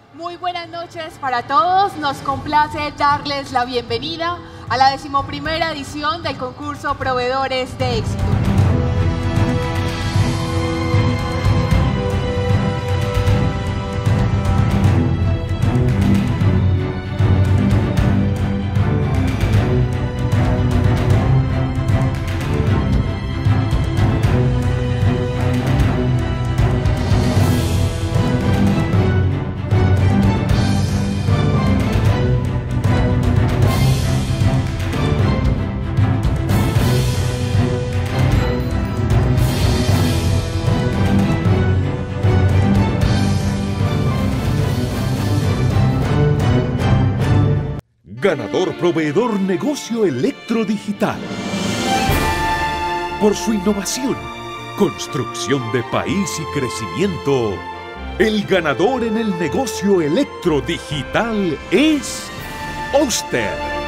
Muy buenas noches para todos. Nos complace darles la bienvenida a la 11ª edición del concurso Proveedores de Éxito. Ganador Proveedor Negocio Electrodigital. Por su innovación, construcción de país y crecimiento, el ganador en el negocio electrodigital es Oster.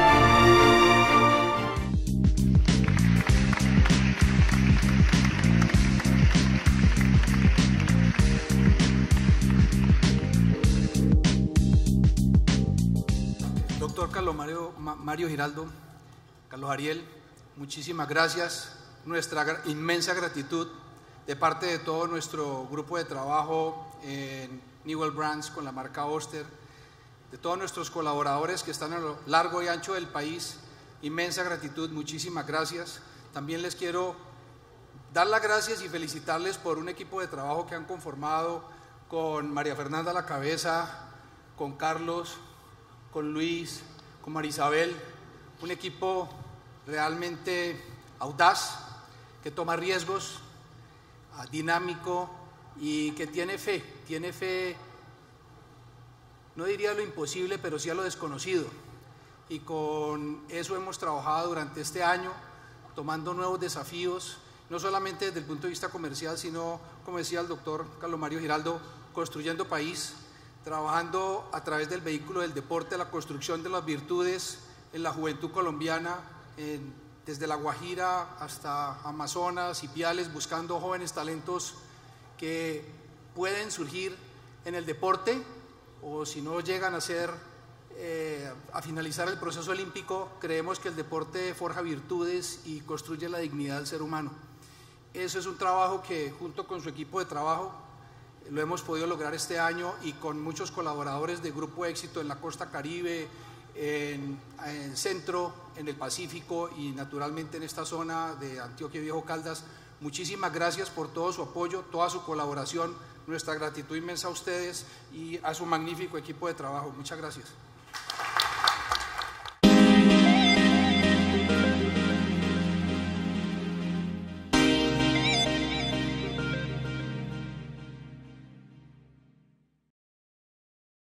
Doctor Carlos Mario Giraldo, Carlos Ariel, muchísimas gracias. Nuestra inmensa gratitud de parte de todo nuestro grupo de trabajo en Newell Brands con la marca Oster, de todos nuestros colaboradores que están a lo largo y ancho del país. Inmensa gratitud, muchísimas gracias. También les quiero dar las gracias y felicitarles por un equipo de trabajo que han conformado con María Fernanda a la cabeza, con Carlos, con Luis, con Marisabel, un equipo realmente audaz, que toma riesgos, dinámico y que tiene fe, no diría lo imposible, pero sí a lo desconocido. Y con eso hemos trabajado durante este año, tomando nuevos desafíos, no solamente desde el punto de vista comercial, sino, como decía el doctor Carlos Mario Giraldo, construyendo país, trabajando a través del vehículo del deporte, la construcción de las virtudes en la juventud colombiana, desde La Guajira hasta Amazonas, Ipiales, buscando jóvenes talentos que pueden surgir en el deporte, o si no llegan a finalizar el proceso olímpico, creemos que el deporte forja virtudes y construye la dignidad del ser humano. Eso es un trabajo que, junto con su equipo de trabajo, lo hemos podido lograr este año, y con muchos colaboradores de Grupo Éxito en la costa Caribe, en el centro, en el Pacífico y naturalmente en esta zona de Antioquia y Viejo Caldas. Muchísimas gracias por todo su apoyo, toda su colaboración. Nuestra gratitud inmensa a ustedes y a su magnífico equipo de trabajo. Muchas gracias.